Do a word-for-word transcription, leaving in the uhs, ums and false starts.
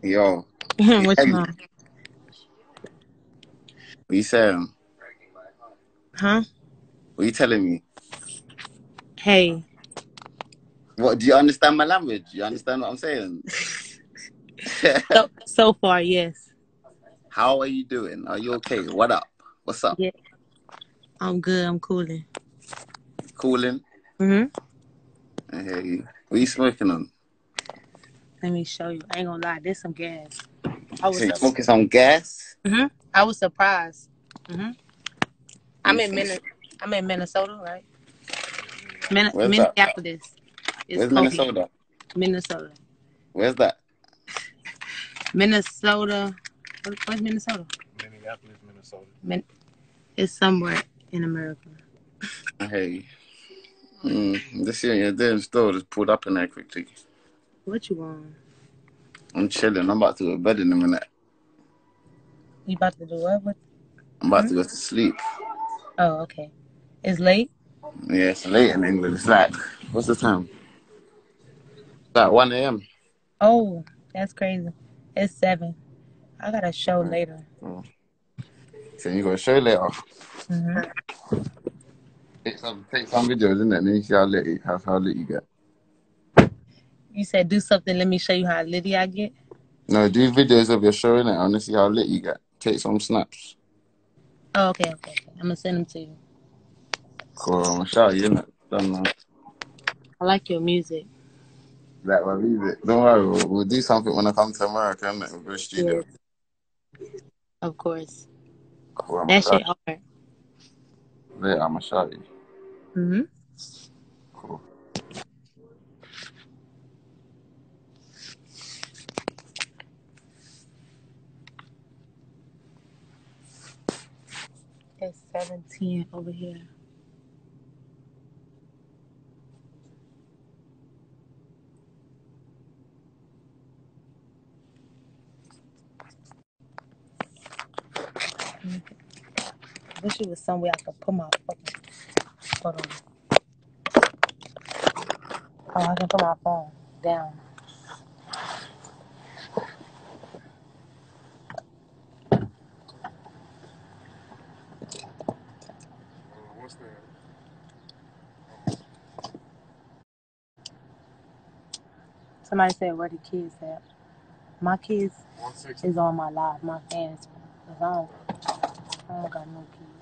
Yo, you What tell you me. want? What you saying? Huh? What you telling me? Hey. What, do you understand my language? You understand what I'm saying? So so far, yes. How are you doing? Are you okay? What up? What's up? Yeah. I'm good. I'm cooling. Cooling? Mhm. I hear you. What you smoking on? Let me show you. I ain't gonna lie. There's some gas. I So was you up. smoking some gas? Mhm. I was surprised. Mhm. I'm You in some, Min- I'm in Minnesota, right? Min- where's that? Minneapolis. It's Where's cold. Minnesota? Minnesota. Where's that? Minnesota. What, what's Minnesota? Minneapolis, Minnesota. Min- it's somewhere in America. I hear you. Mm, this year you're doing still just pulled up in there quickly. What you want? I'm chilling. I'm about to go to bed in a minute. You about to do what? What? I'm about Hmm? to go to sleep. Oh, okay. It's late. Yeah, it's late in England. It's like, what's the time? It's like one a.m. Oh, that's crazy. It's seven. I got a show Right. later. Oh. So you got a show later. Hmm. Take some, take some videos in it, and then you see how lit, you- how, how lit you get. You said do something. Let me show you how litty I get. No, do videos of your show in it. I want to see how lit you get. Take some snaps. Oh, okay, okay, okay. I'm gonna send them to you. Cool. I'm gonna shout you in it. Don't know. I like your music. Like, well, leave it. Don't worry. We'll, we'll do something when I come to America, innit? We'll go to studio. Yes, of course. Cool. I'm gonna That shout shit art. you later. I'm gonna shout you. Mm-hmm. Cool. It's seventeen over here. I wish it was somewhere I could put my fucking. Hold on. Oh, I can put my phone down. What's that? Somebody said where the kids at. My kids one sixty. is on my live. My fans. Cause I don't, I don't got no kids.